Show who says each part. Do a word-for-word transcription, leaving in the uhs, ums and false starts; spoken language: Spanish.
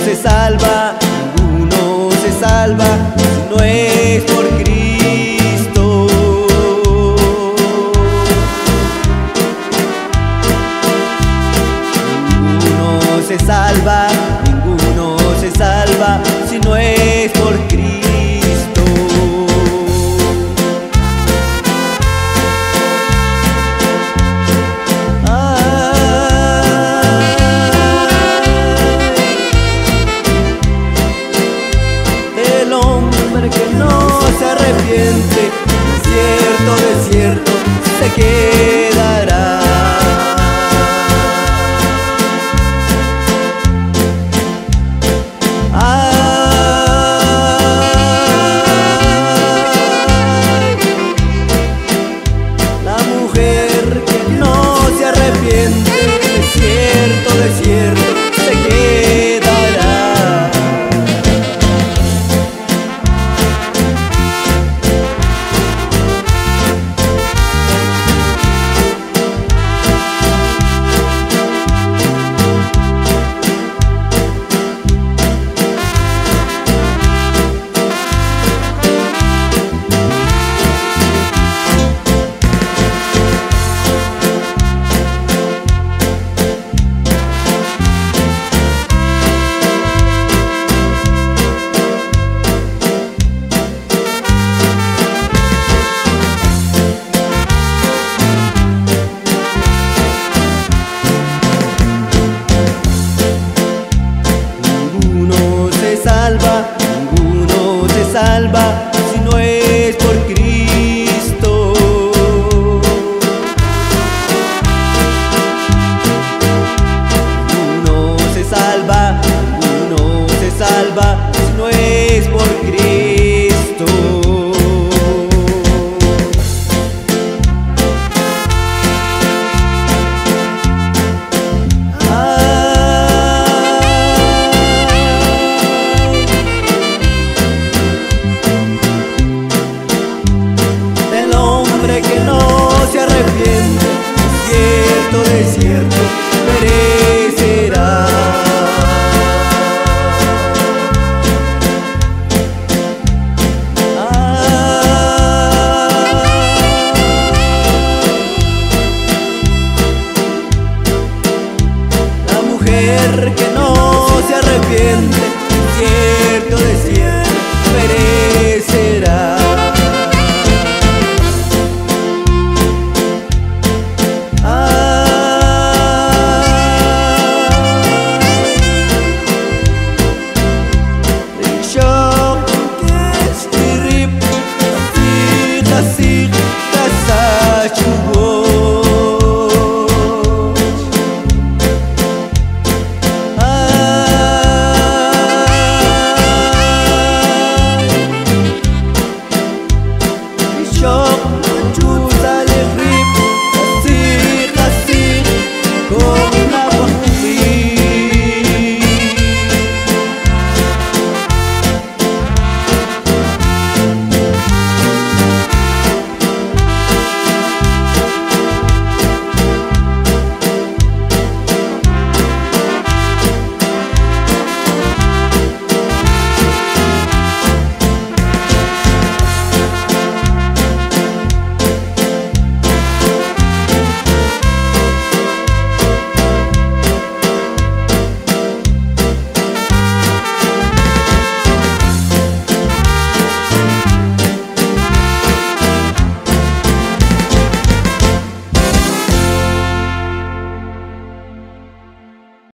Speaker 1: se salva, ninguno se salva si no es por Cristo. Ninguno se salva, ninguno se salva si no es por Cristo. Desierto, desierto, se quedará. Ay, la mujer que no se arrepiente, desierto, desierto, se quedará. Ninguno se salva si no es por Cristo. Ninguno se salva, ninguno se salva si no es por Cristo. Que no se arrepiente, desierto, desierto, perecerá. Ah, la mujer que no se arrepiente, desierto, desierto, perecerá.